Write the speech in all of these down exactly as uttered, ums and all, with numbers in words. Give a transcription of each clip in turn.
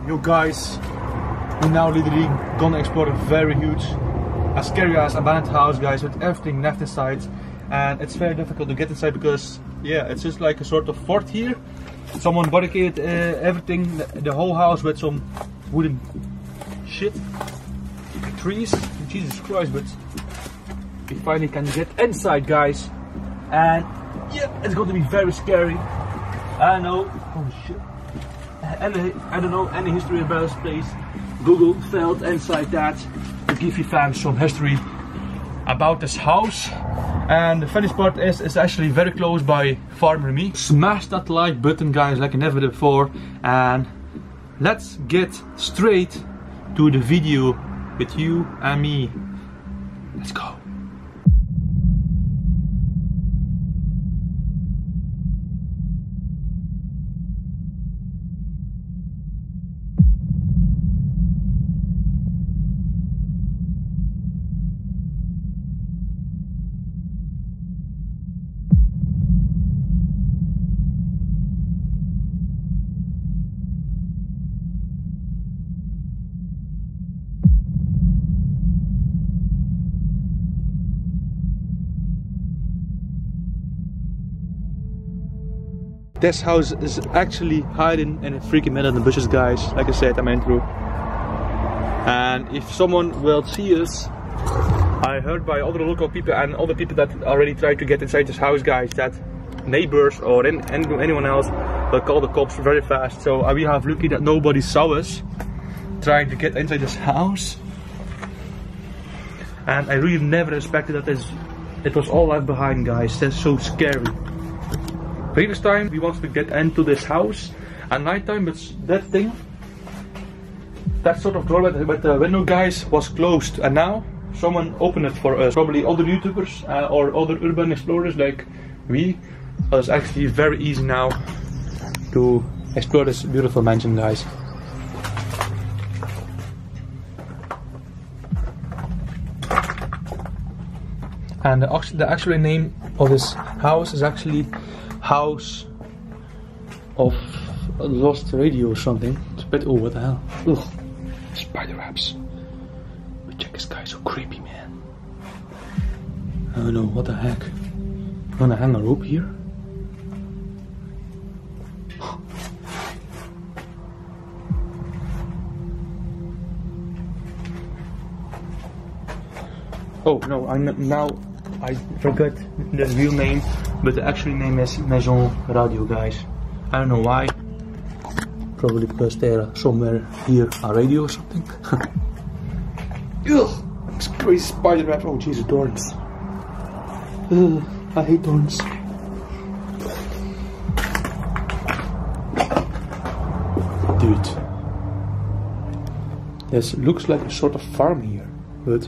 You guys, we're now literally gonna explore a very huge, a scary ass abandoned house, guys, with everything left inside. And it's very difficult to get inside because, yeah, it's just like a sort of fort here. Someone barricaded uh, everything, the, the whole house with some wooden shit, trees. Jesus Christ, but we finally can get inside, guys. And yeah, it's going to be very scary. I know. Holy shit. And I don't know any history about this place. Google felt inside that to give you fans some history about this house. And the funniest part is, it's actually very close by Farmer Me. Smash that like button, guys, like I never did before. And let's get straight to the video with you and me. Let's go. This house is actually hiding in a freaking middle of the bushes, guys. Like I said, I'm in through. And if someone will see us, I heard by other local people and other people that already tried to get inside this house, guys, that neighbors or in, anyone else will call the cops very fast. So uh, we have lucky that nobody saw us trying to get inside this house. And I really never expected that this, it was all left behind, guys. That's so scary. Previous time we wanted to get into this house at night time, but that thing, that sort of door with, with the window, guys, was closed, and now someone opened it for us. Probably other YouTubers uh, or other urban explorers like we. So it's actually very easy now to explore this beautiful mansion, guys. And the, the actual name of this house is actually House of Lost Radio or something. It's a bit, oh, what the hell? Ugh. Spider webs. But check this guy, so creepy, man. I don't know, what the heck? I'm gonna hang a rope here. Oh no, I now I forgot the real name, but the actual name is Maison Radio, guys. I don't know why. Probably because there somewhere here a radio or something. Ugh, it's crazy spider web. Oh Jesus, thorns. Ugh, I hate thorns. Dude, this looks like a sort of farm here, but.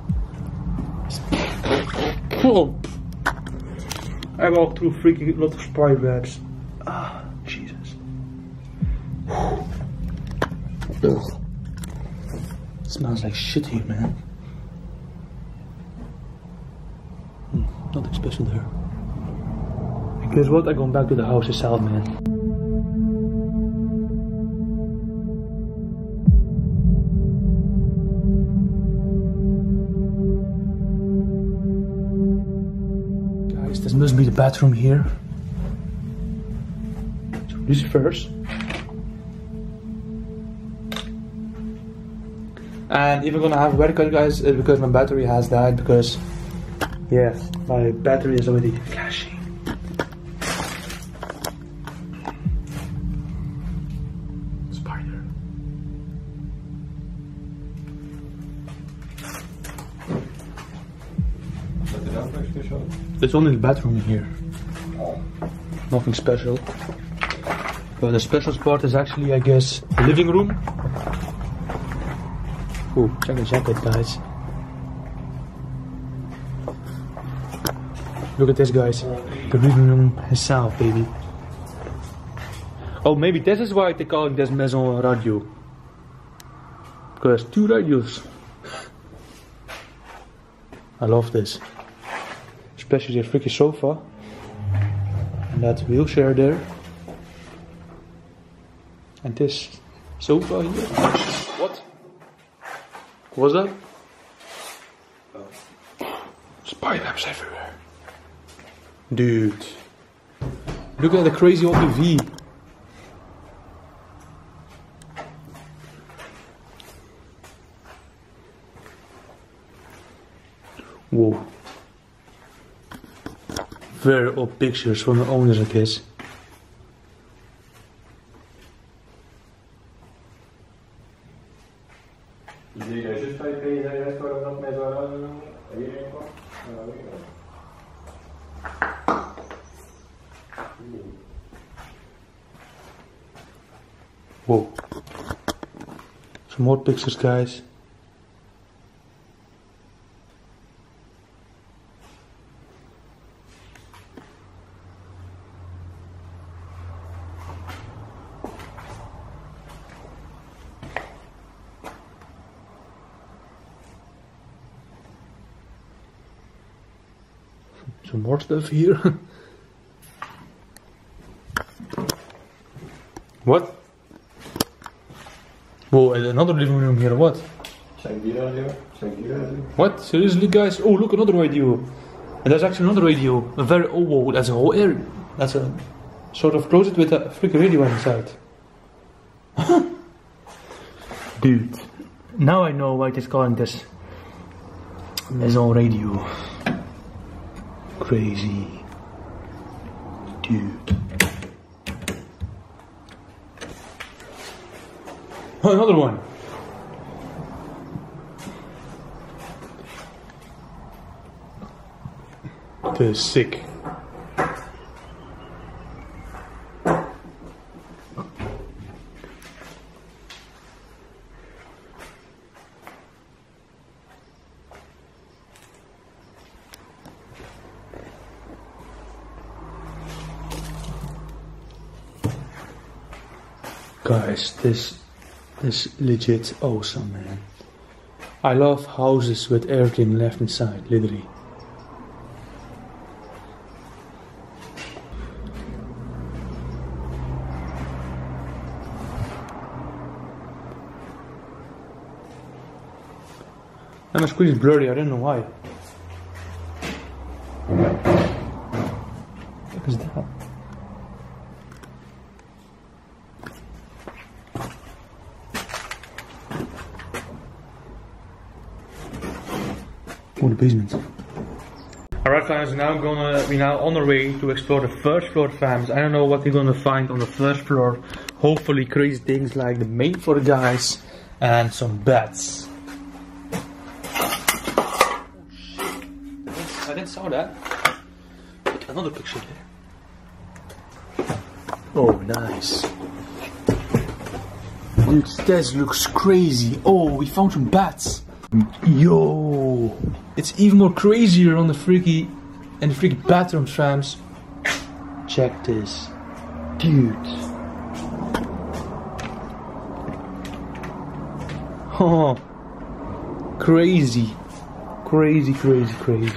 Oh. I walked through freaking lot of spider webs. Ah, Jesus. Ugh. It smells like shit here, man. Hmm, nothing special there. And guess what? I'm going back to the house itself, man. This must be the bathroom here. So this first. And if we're gonna have a haircut, guys, it's because my battery has died, because yeah, my battery is already flashing. Spider. There's only the bathroom here. Nothing special. But the special spot is actually, I guess, the living room. Oh, check the jacket, guys. Look at this, guys. The living room itself, baby. Oh, maybe this is why they call it this Maison Radio. Because two radios. I love this. Especially the freaking sofa. And that wheelchair there. And this sofa here. What? What was that? Spider webs everywhere. Dude. Look at the crazy old T V. Whoa. Very old pictures from the owners, I guess. Whoa. Some more pictures, guys. Some more stuff here. What? Whoa, and another living room here, what? What? Seriously, guys? Oh, look, another radio. And there's actually another radio. A very, oh, whoa, that's a whole area. That's a sort of closet with a freaking radio inside. Dude, now I know why it is calling this. There's all radio. Crazy. Dude. Oh, another one. This is sick. Guys, this is legit awesome, man. I love houses with everything left inside, literally. And my screen is blurry, I don't know why. What is that? Oh, the basement. Alright, fams, now I'm gonna we're now on our way to explore the first floor, fams. I don't know what we're gonna find on the first floor. Hopefully crazy things like the maid for the guys and some beds. Oh shit. I didn't saw that. Look, another picture there. Oh, nice. Dude, this looks crazy. Oh, we found some bats. Yo, it's even more crazier on the freaky and the freaky bathrooms, fams. Check this, dude. Oh, crazy, crazy, crazy, crazy.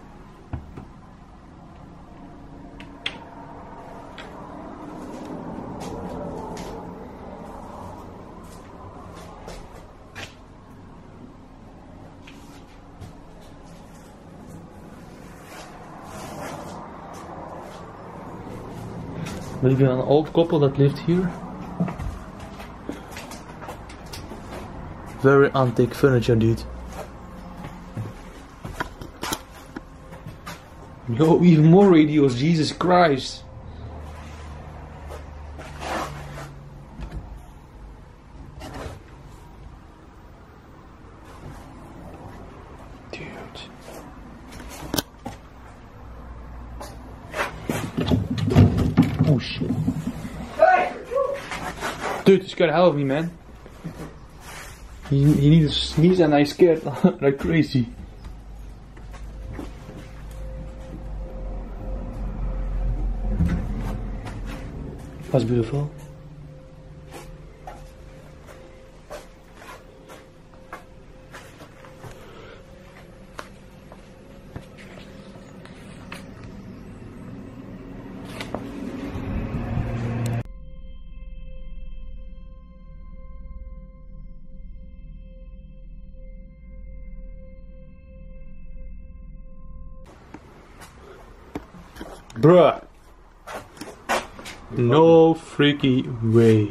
Maybe an old couple that lived here. Very antique furniture, dude. Yo, even more radios, Jesus Christ. Dude. Oh shit. Dude, he scared the hell of me, man. He, he needed to sneeze and I scared like crazy. That's beautiful. Bruh. No freaky way.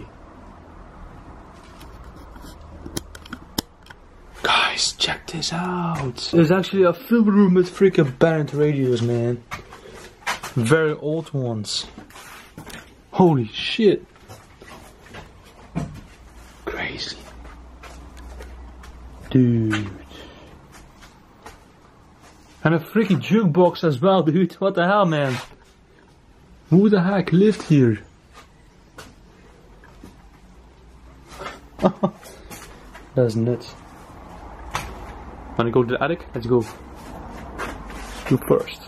Guys, check this out. There's actually a film room with freaking abandoned radios, man. Very old ones. Holy shit. Crazy. Dude. And a freaking jukebox as well, dude. What the hell, man? Who the heck lived here? That's nuts. Wanna go to the attic? Let's go. You first.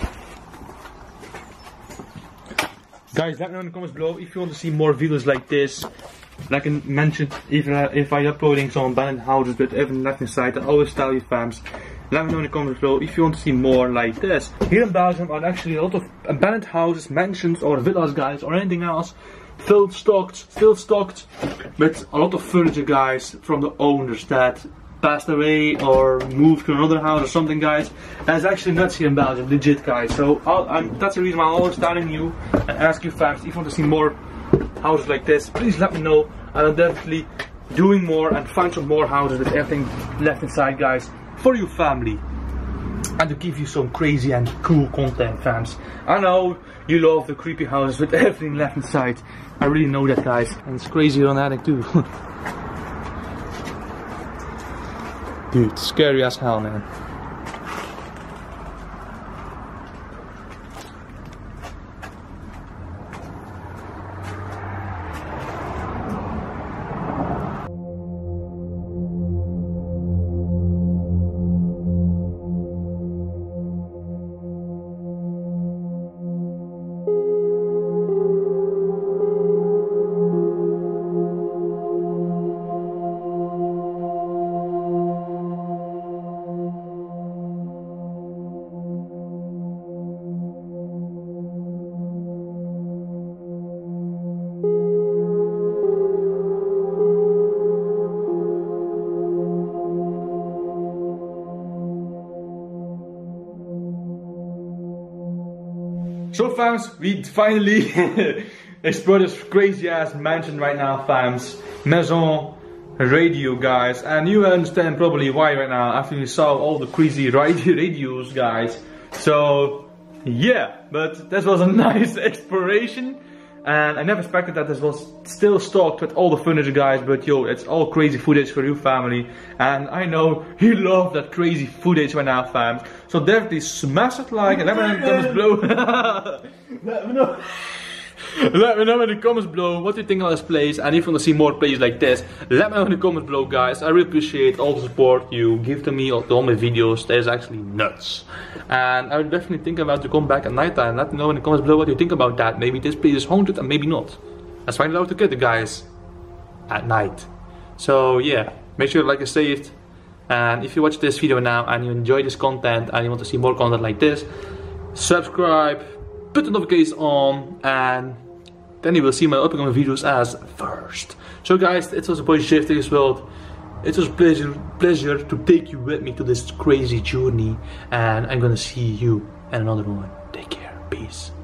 Guys, let me know in the comments below if you want to see more videos like this. Like I mentioned, even if I'm uploading some abandoned houses with everything left inside, I always tell you fams. Let me know in the comments below if you want to see more like this. Here in Belgium are actually a lot of abandoned houses, mansions or villas, guys, or anything else. Filled stocked, still stocked with a lot of furniture, guys, from the owners that passed away or moved to another house or something, guys. And it's actually nuts here in Belgium, legit, guys. So I'll, I'm, that's the reason why I'm always telling you and ask you fans, if you want to see more houses like this, please let me know. And I'm definitely doing more and find some more houses with everything left inside, guys, for your family. And to give you some crazy and cool content, fans. I know you love the creepy houses with everything left inside. I really know that, guys. And it's crazy on attic too. Dude, scary as hell, man. So fams, we finally explored this crazy ass mansion right now, fams. Maison Radio, guys. And you understand probably why right now after you saw all the crazy radios, guys. So yeah, but this was a nice exploration. And I never expected that this was still stocked with all the furniture, guys, but yo, it's all crazy footage for you family. And I know you love that crazy footage right now, fam. So definitely smash that like and let me know in the comments below. Let me know. Let me know in the comments below what you think of this place, and if you want to see more places like this, let me know in the comments below, guys. I really appreciate all the support you give to me, to all my videos. That is actually nuts. And I would definitely think about to come back at night time. Let me know in the comments below what you think about that. Maybe this place is haunted and maybe not. Let's find out together, guys, at night. So yeah, make sure to like and save it. And if you watch this video now and you enjoy this content and you want to see more content like this, subscribe, put the notifications on, and then you will see my upcoming videos as first. So guys, it was a boy Shifty's World. It was a pleasure, pleasure to take you with me to this crazy journey, and I'm gonna see you in another one. Take care, peace.